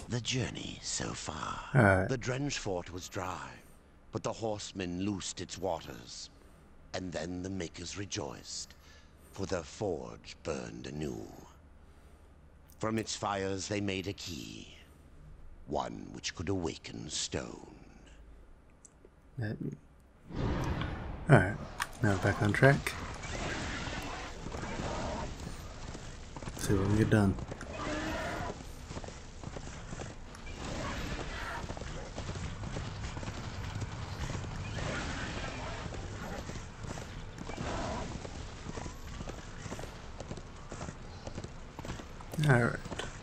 The journey so far. Alright. The drenched fort was dry, but the horsemen loosed its waters. And then the makers rejoiced, for their forge burned anew. From its fires they made a key, one which could awaken stone. Alright, now back on track. Let's see what we can get done. Alright.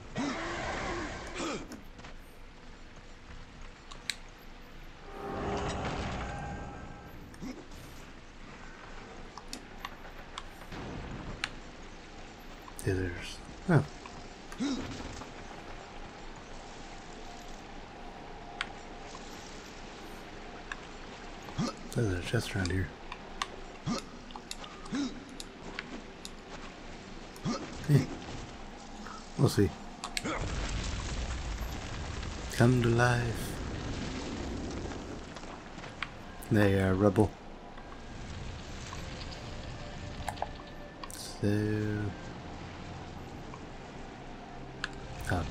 There's... oh. There's a chest around here. Hey. We'll see. Come to life. They are rebel. So... oh.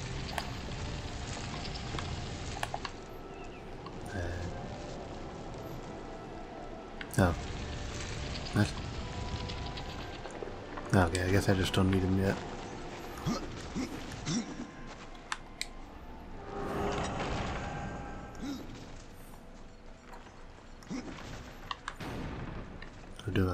Oh. What? Okay, I guess I just don't need him yet. Or do I?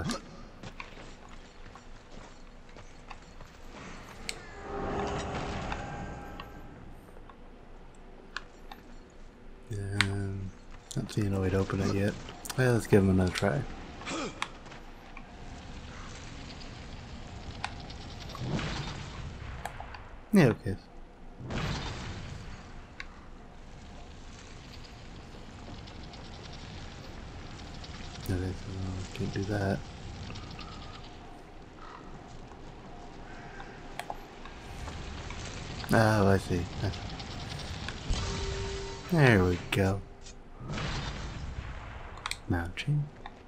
Not seeing a way to open it yet. Well, let's give him another try. Yeah, okay. Okay, so can't do that. Oh, I see. There we go. Mounting.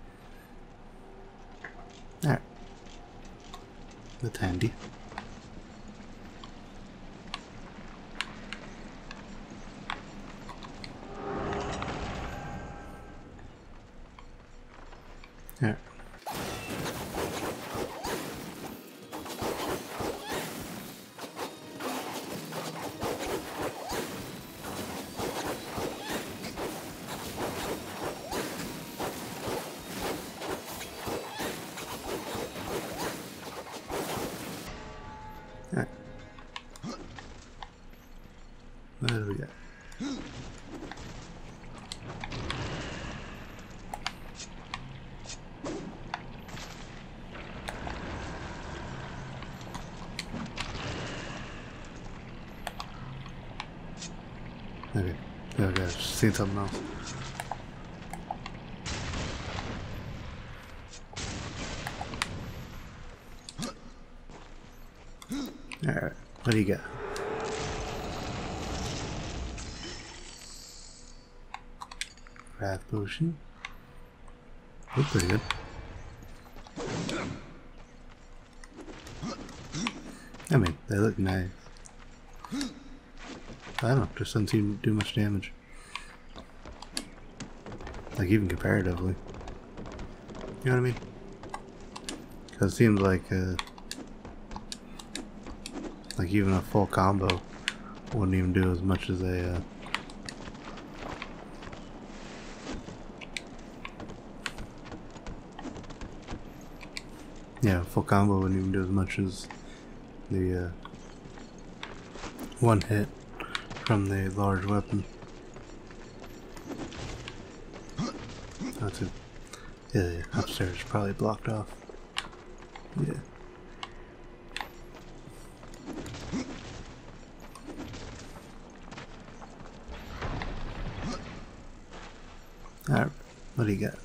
Alright. That's handy. Alright. Alright. What do we got? Okay. Okay, I've seen something else. Alright, what do you got? Wrath potion. Look pretty good. I mean, they look nice. I don't know, just doesn't seem to do much damage. Like, even comparatively. You know what I mean? Because it seems like even a full combo wouldn't even do as much as a, yeah, a full combo wouldn't even do as much as the, one hit from the large weapon. That's it. Yeah, upstairs is probably blocked off. Yeah. Alright, what do you got?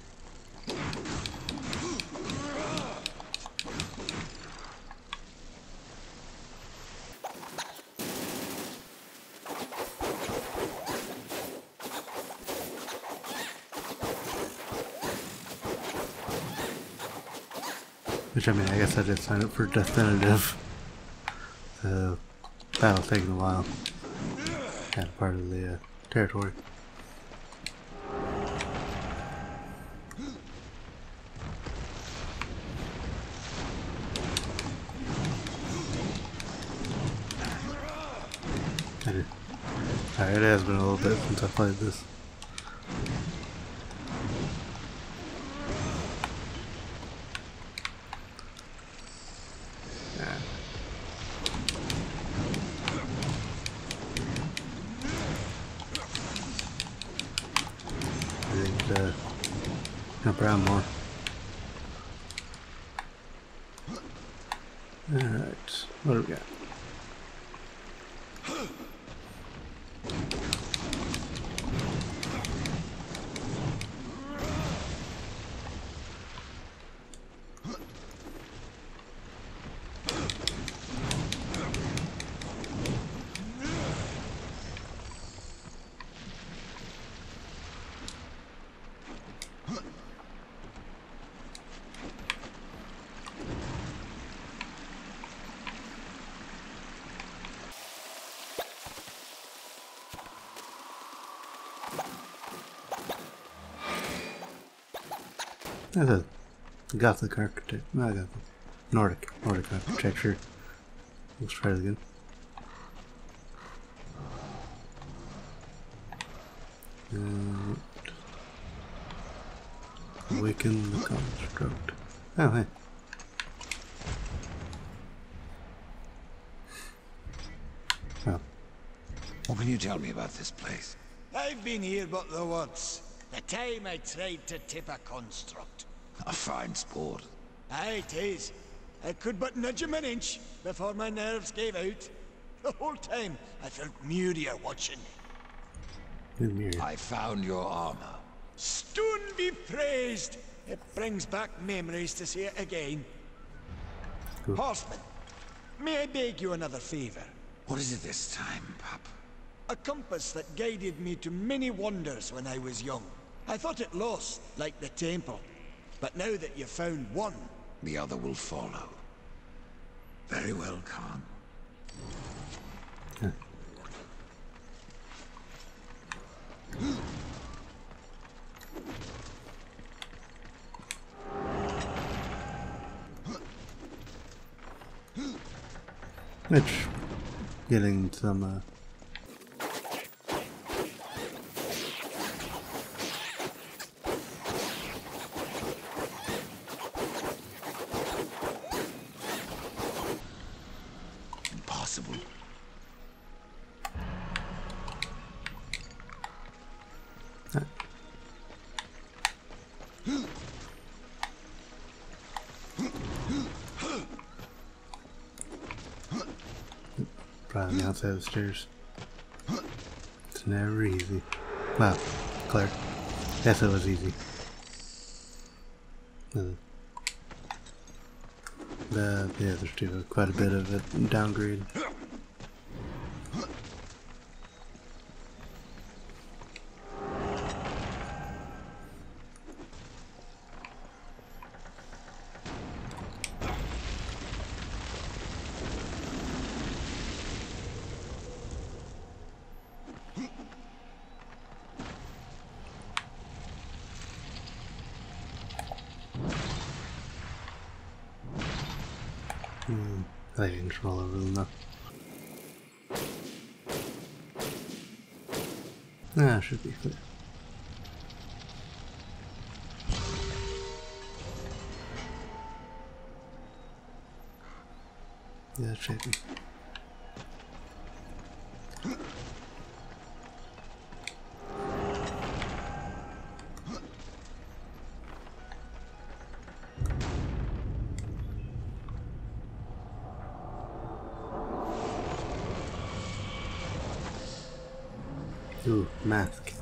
Which, I mean, I guess I did sign up for definitive. So, that'll take a while. Kind of part of the territory. Alright, it has been a little bit since I played this. Jump around more. Alright, what do we got? That's a Gothic architecture. No, Gothic. Nordic architecture. Let's try it again. Awaken the construct. Oh, hey. Oh. What can you tell me about this place? I've been here but the once. The time I tried to tip a construct. A fine sport. Aye, 'tis. I could but nudge him an inch before my nerves gave out. The whole time I felt Muria watching me. I found your armor. Stone be praised! It brings back memories to see it again. Cool. Horseman, may I beg you another favor? What is it this time, pup? A compass that guided me to many wonders when I was young. I thought it lost, like the temple. But now that you've found one... The other will follow. Very well, Khan. Which, getting some, Impossible. probably on the outside of the stairs. It's never easy. Well, Claire. Yes, it was easy. The others do quite a bit of a downgrade. I can control over them though. Ah, should be clear. Yeah, it should be. Ooh, mask.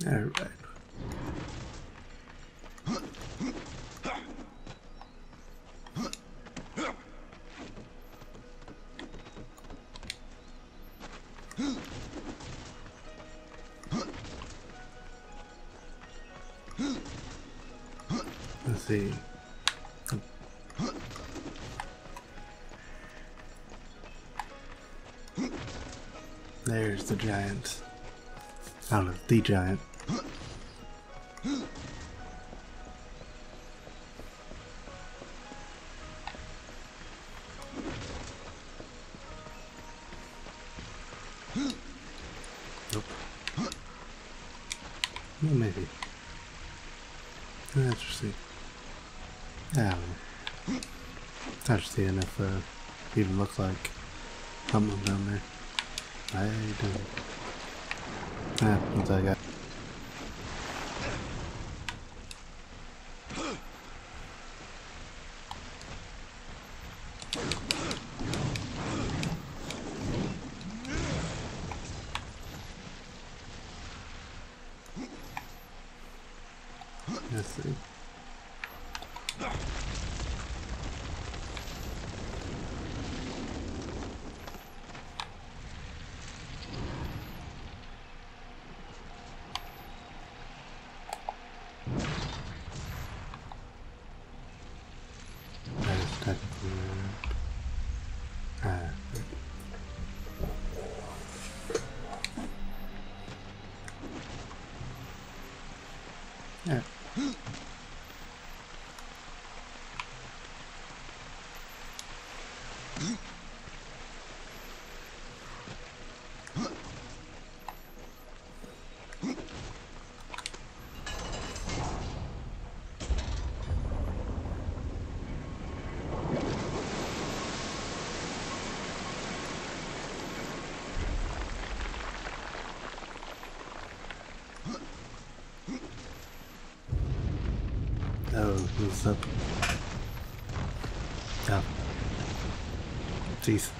Alright. Let's see. There's the giant. I don't know, the giant. Nope. Well, maybe. Interesting. I don't know. It's hard to see enough even look like something down there. I don't. Ah, that's all I got. Let's see. That is technically yeah. Oh, what's up? Oh. Jeez.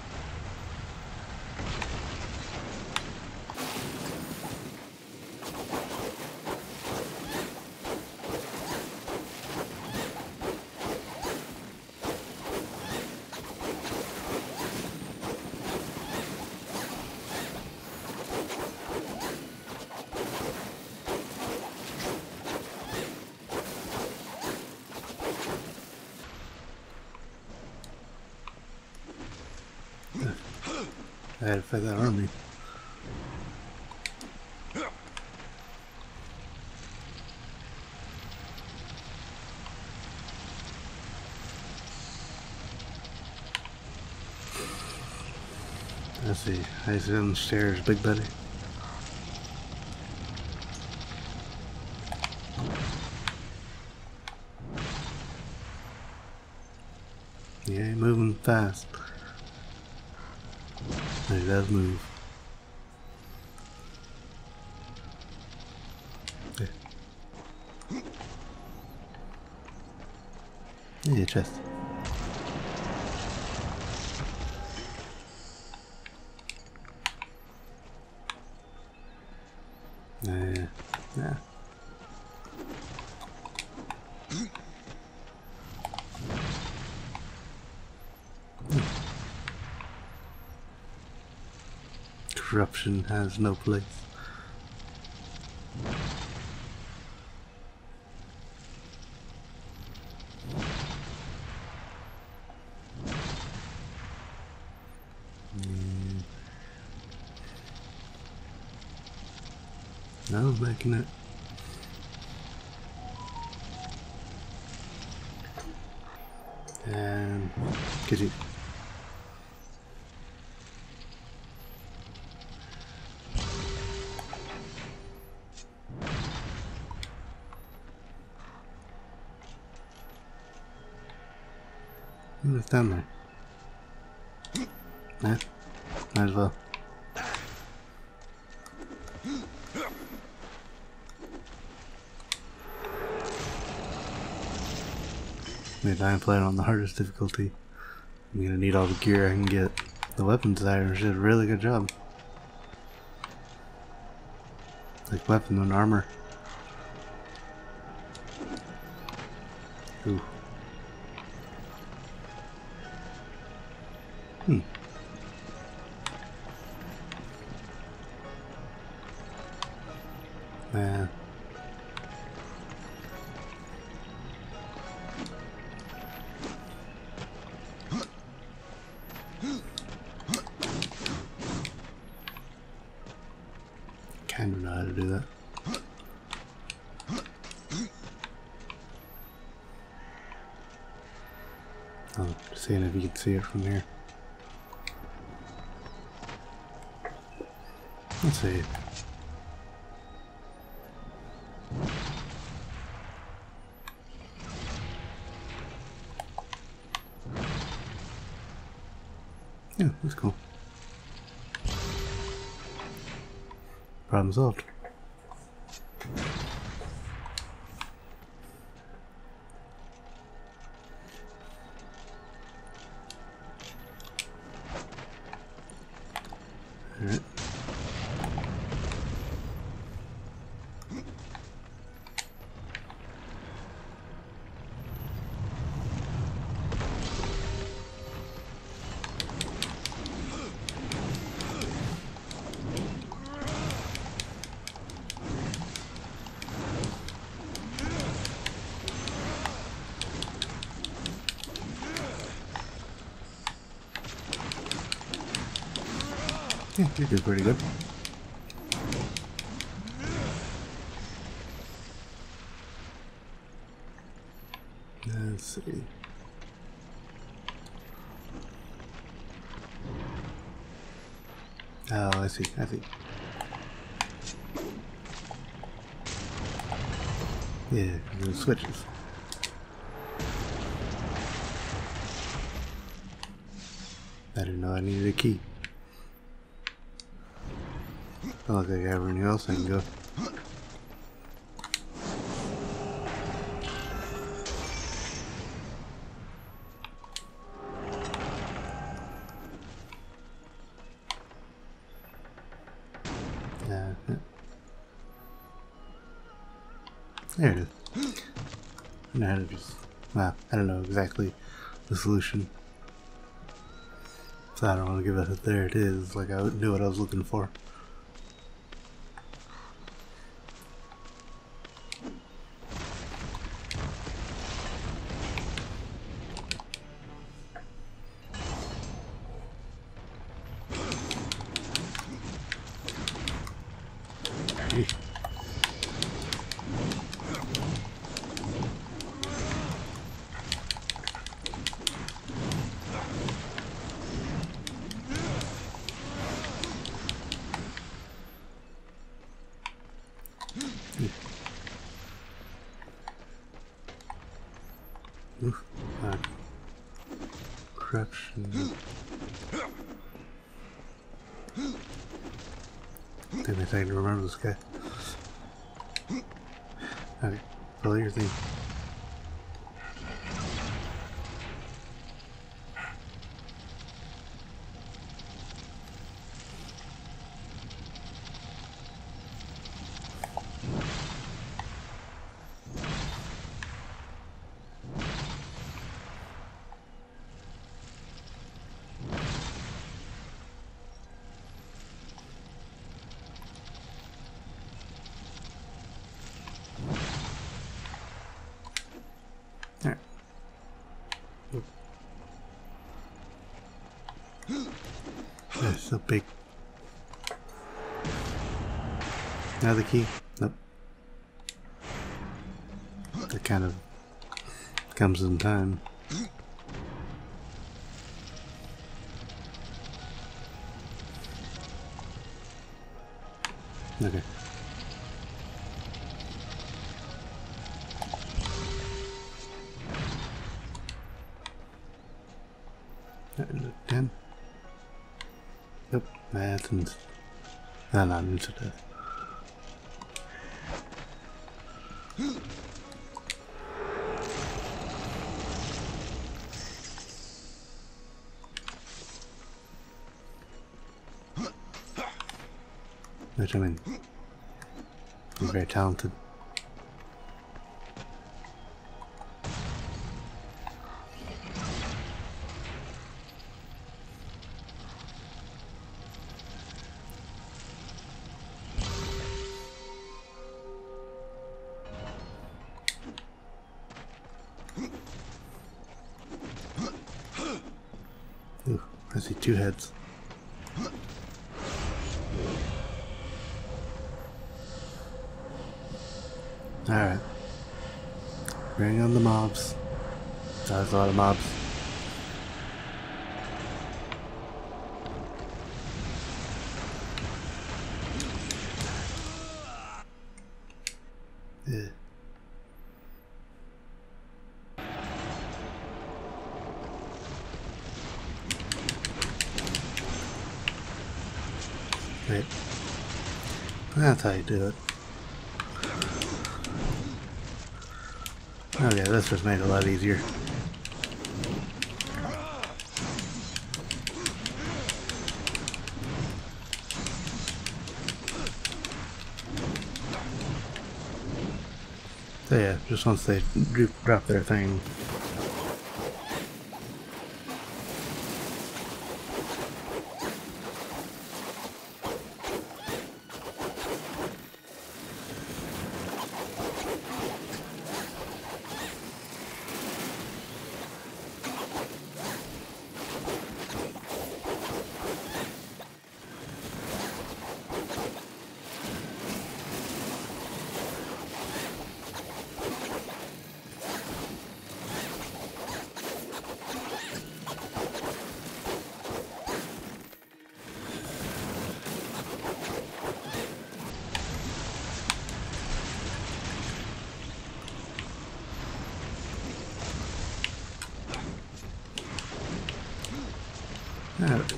I had to fight that army. Let's see. I sit on the stairs, big buddy. Yeah, moving fast. He does move. Yeah. Yeah, chest. Yeah. Corruption has no place. No, making it. And get it. What's down there? Yeah, might as well. Maybe I'm playing on the hardest difficulty. I'm gonna need all the gear I can get. The weapon designers did a really good job. Like weapon and armor. Ooh. Man. Kind of know how to do that. Oh, seeing if you can see it from here. Let's see. Yeah, that's cool. Problem solved. Alright. Yeah, you did pretty good. Let's see. Oh, I see, I see. Yeah, the switches. I didn't know I needed a key. I look like everywhere else I can go. Yeah. There it is. I know how to just, well, I don't know exactly the solution. So I don't want to give it a there it is, like I knew what I was looking for. Oof, corruption. Take me a second to remember this guy. Okay, follow your thing. Alright. That's so big. Now the key? Nope. That kind of comes in time. Okay. Look 10. Nope, that's not into death. Which I mean, You're very talented. Ooh, I see two heads. Alright. Bring on the mobs. There's a lot of mobs. Yeah. Wait. That's how you do it. Okay, this just made it a lot easier. So yeah, just once they drop their thing. Alright.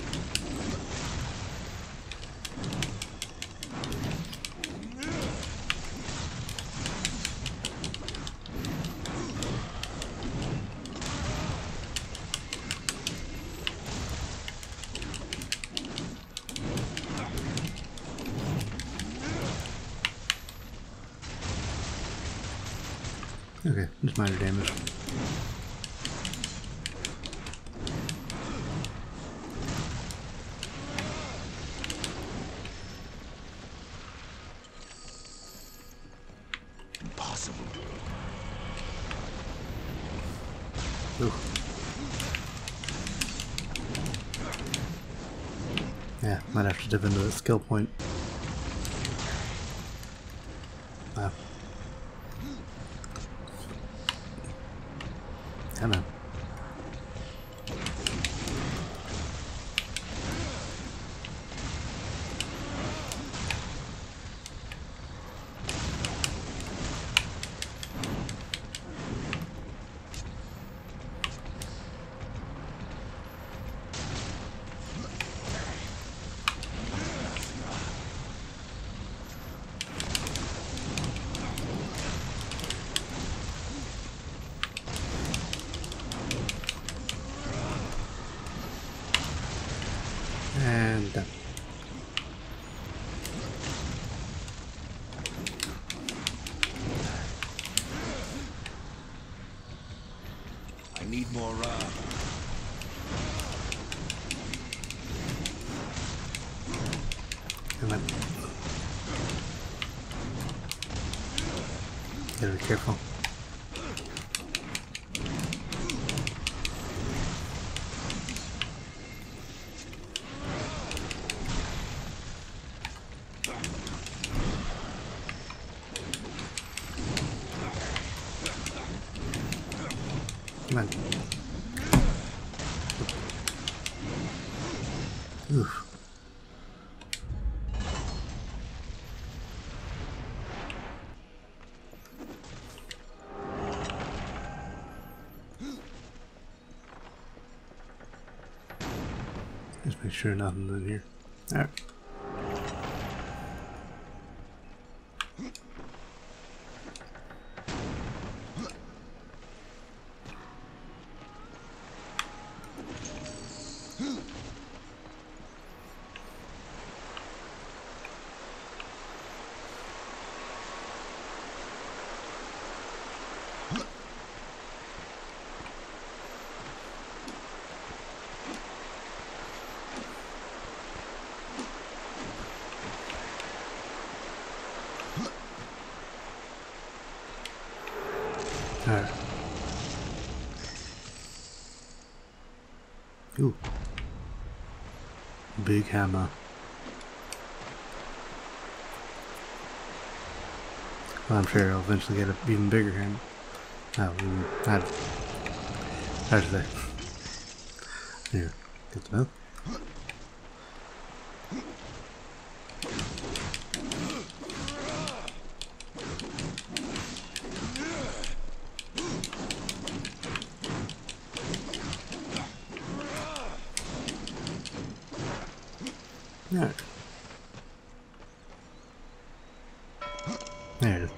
Okay, just minor damage. Impossible. Ooh. Yeah, might have to dip into the skill point. Wow. Come on. And done. I need more Come on. Gotta be careful. Come on. Oof. Just make sure nothing's in here. Alright. Ooh. Big hammer. Well, I'm sure I'll eventually get an even bigger hammer. How's that? Here, get the milk. There. There it is.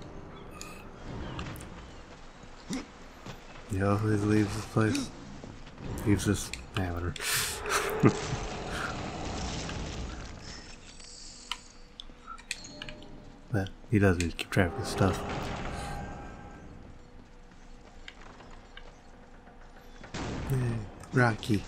He always leaves this place. Leaves this. Yeah, whatever. But he does need to keep track of his stuff. Yay, Rocky.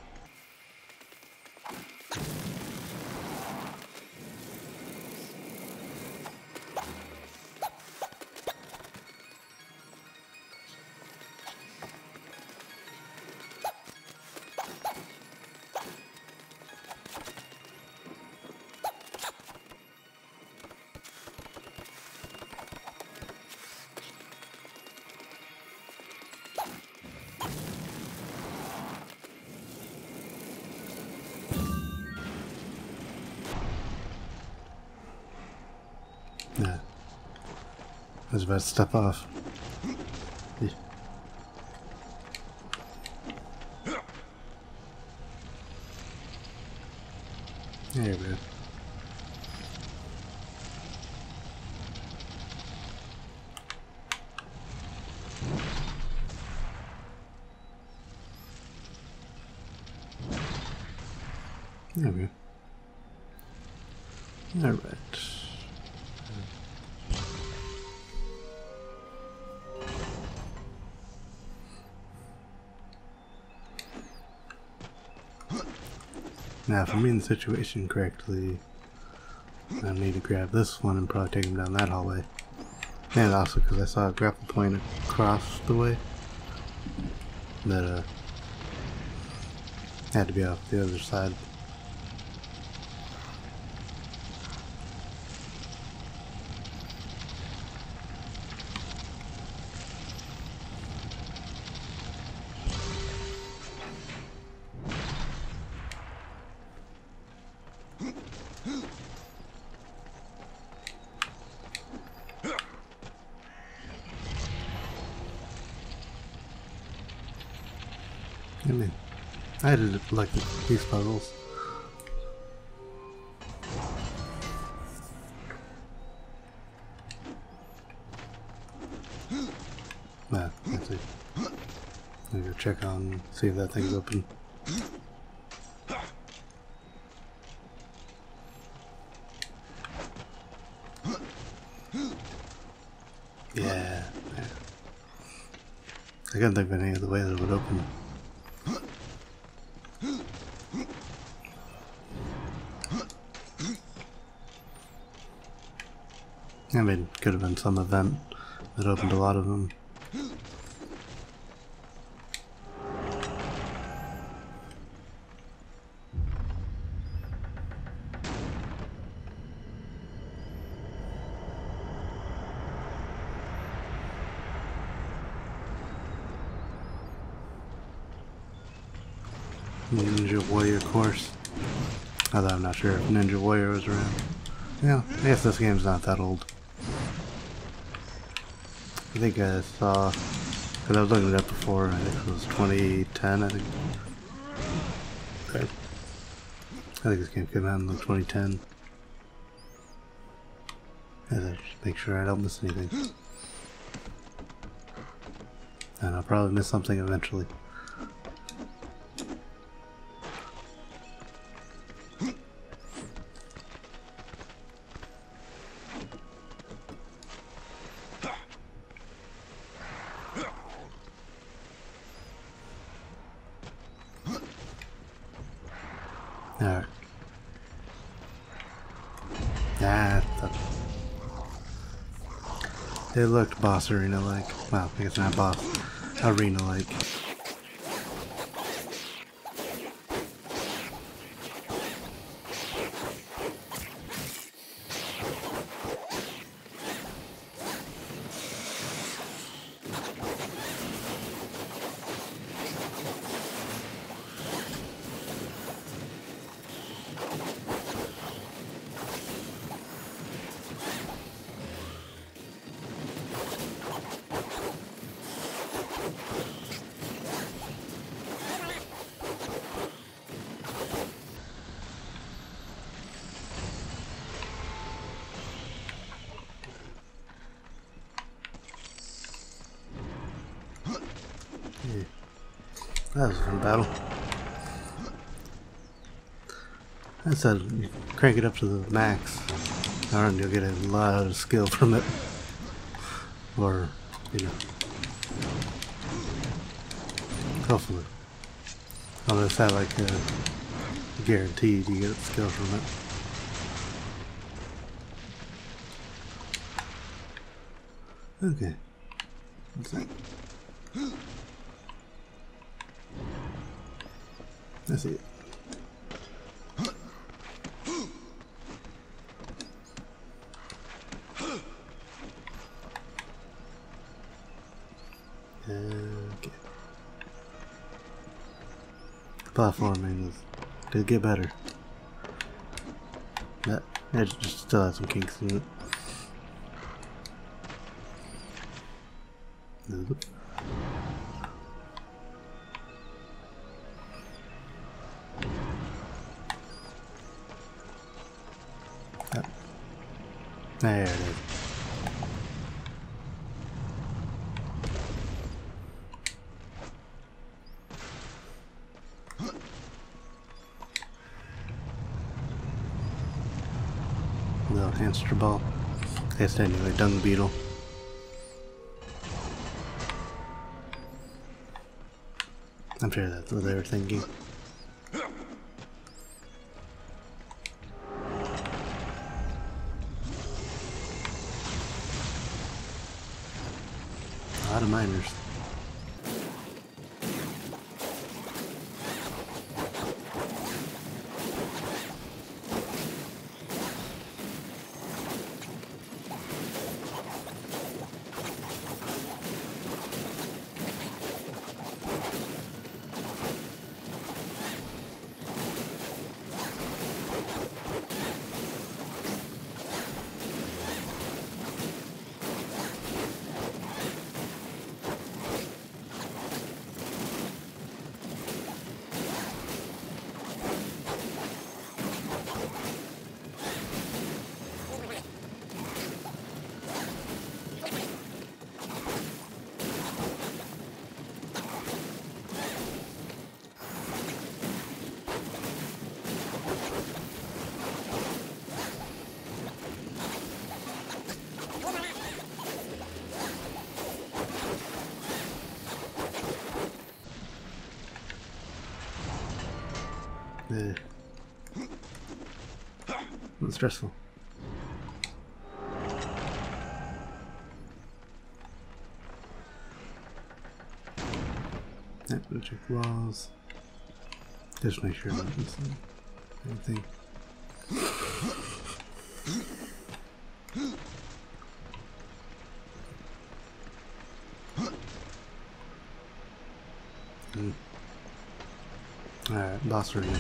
Yeah. I was about to step off. Yeah. There we go. There we go. All right. Now, if I'm reading the situation correctly, I need to grab this one and probably take him down that hallway. And also because I saw a grapple point across the way that had to be off the other side. I mean, I did like these puzzles. Nah, let's see. I'm gonna go check on, see if that thing's open. Yeah. I couldn't think of any other way that it would open. I mean, could have been some event that opened a lot of them. Ninja Warrior course. Although I'm not sure if Ninja Warrior was around. Yeah, I guess this game's not that old. I think I saw, because I was looking it up before, I think it was 2010, I think. Okay. I think this game came out in like 2010. I gotta just make sure I don't miss anything. And I'll probably miss something eventually. Alright. It looked boss arena-like. Well, I guess not boss. Arena-like. That was a fun battle. I said you crank it up to the max, and you'll get a lot of skill from it. Or, you know, hopefully. Unless I like guaranteed you get skill from it. Okay. What's that? I see it. Okay. Platforming did get better. But it just still has some kinks in it. Nope. Oh. There it is. Little hamster ball. I guess anyway, dung beetle. I'm sure that's what they were thinking. A lot of miners. It's stressful. Yep, we'll check walls. Just make sure that it's anything. Alright, boss review.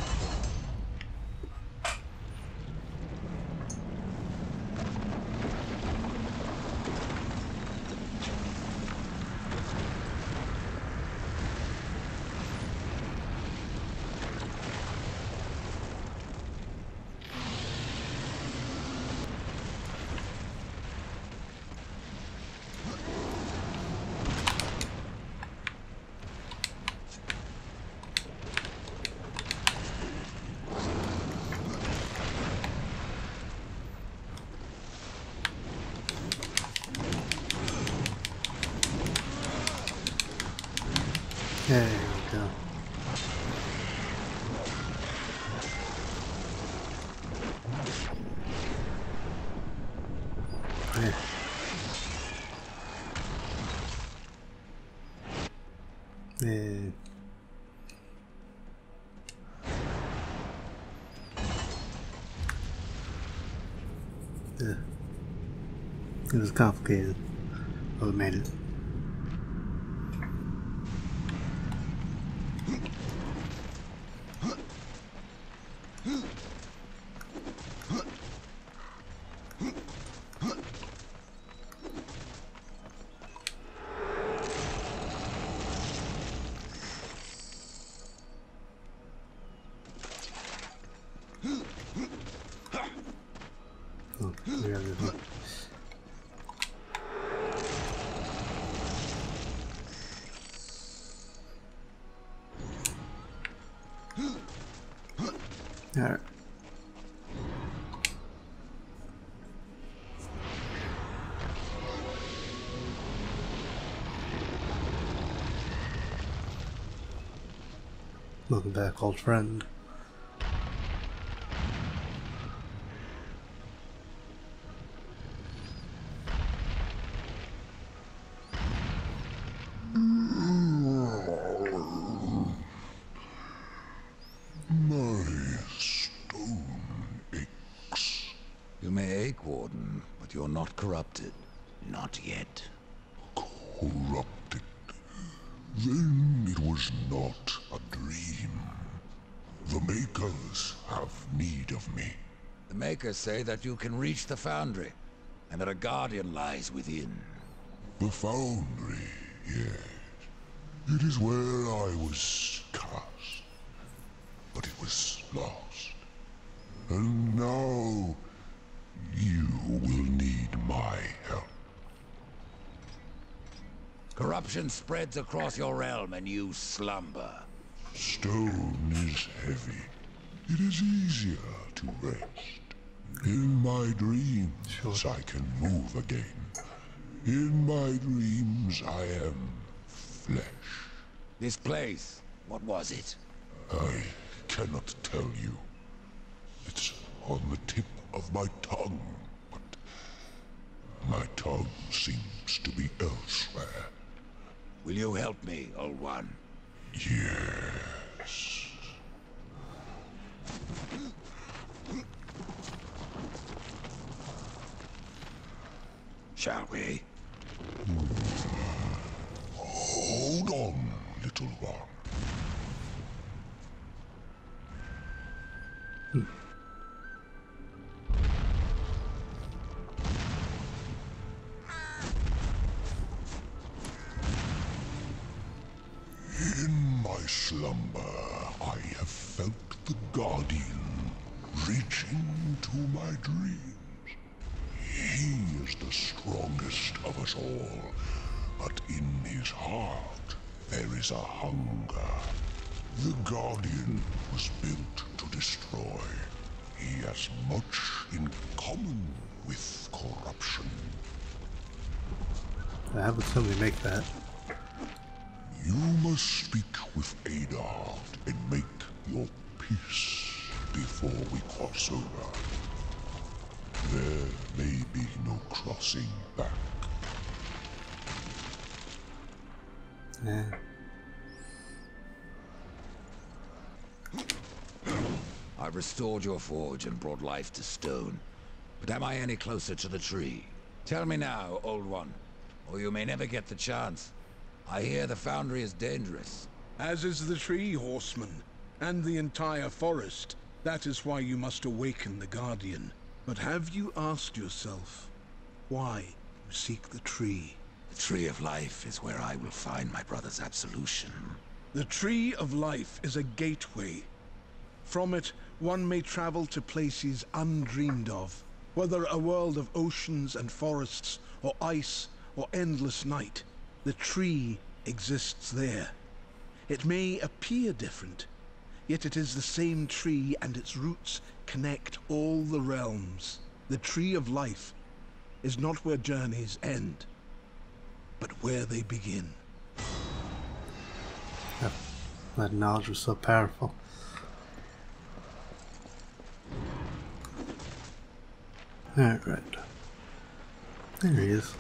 There we go. There. Yeah. Yeah. It was complicated, but we made it. Oh, we got this one. Alright. Welcome back, old friend. My stone aches. You may ache, Warden, but you're not corrupted. Not yet. Corrupted. Then it was not a dream. The Makers have need of me. The Makers say that you can reach the Foundry, and that a Guardian lies within. The Foundry, yes. It is where I was cast. But it was lost. And now you will need my help. Corruption spreads across your realm, and you slumber. Stone is heavy. It is easier to rest. In my dreams, I can move again. In my dreams, I am flesh. This place, what was it? I cannot tell you. It's on the tip of my tongue, but my tongue seems to be elsewhere. Will you help me, old one? Yes. Shall we? Hold on, little one. In my slumber, I have felt the Guardian reaching to my dreams. He is the strongest of us all, but in his heart there is a hunger. The Guardian was built to destroy. He has much in common with corruption. How would somebody make that? You must speak with Adar and make your peace before we cross over. There may be no crossing back. Yeah. I restored your forge and brought life to stone. But am I any closer to the tree? Tell me now, old one, or you may never get the chance. I hear the Foundry is dangerous. As is the tree, horseman, and the entire forest. That is why you must awaken the Guardian. But have you asked yourself why you seek the tree? The Tree of Life is where I will find my brother's absolution. The Tree of Life is a gateway. From it, one may travel to places undreamed of, whether a world of oceans and forests, or ice, or endless night. The tree exists there. It may appear different, yet it is the same tree, and its roots connect all the realms. The Tree of Life is not where journeys end, but where they begin. That knowledge was so powerful. Alright. There he is.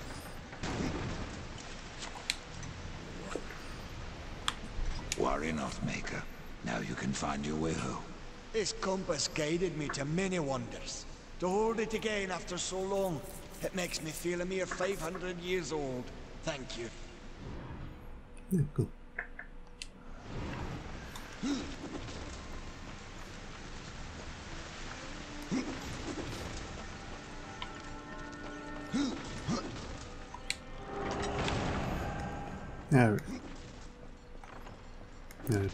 Worry not, Maker. Now you can find your way home. This compass guided me to many wonders. To hold it again after so long, it makes me feel a mere 500 years old. Thank you. Yeah, cool. Alright. Alright.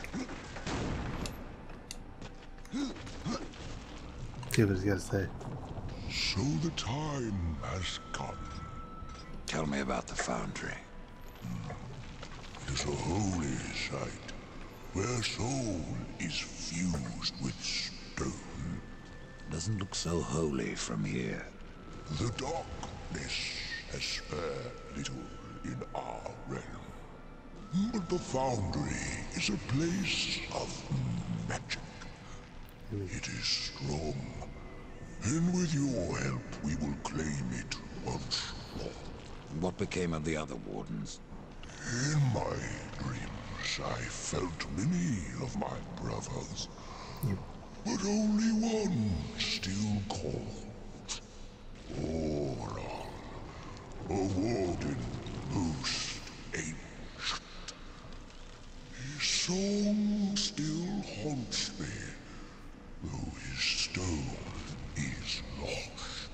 See what he's got to say. So the time has come. Tell me about the Foundry. It is a holy site, where soul is fused with stone. Doesn't look so holy from here. The darkness has spared little in our realm. But the Foundry is a place of magic. It is strong, and with your help we will claim it once more. What became of the other wardens? In my dreams, I felt many of my brothers, but only one still called Oron, a warden most ancient. His song still haunts me, though his stone is lost.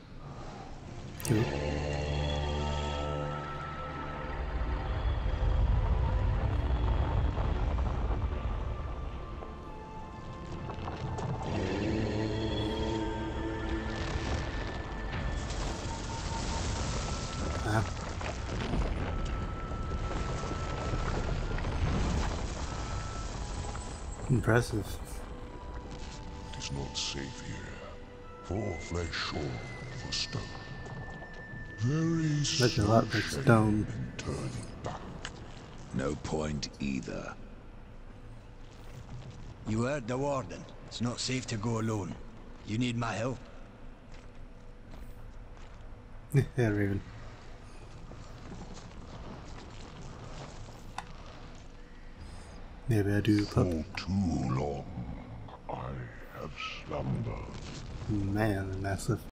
Impressive. It is not safe here, for flesh or for stone. Very Looks a lot like shame stone. in turning back. No point either. You heard the warden. It's not safe to go alone. You need my help. Yeah, Raven. Maybe I do, pup. For too long, I have slumbered. Man, massive.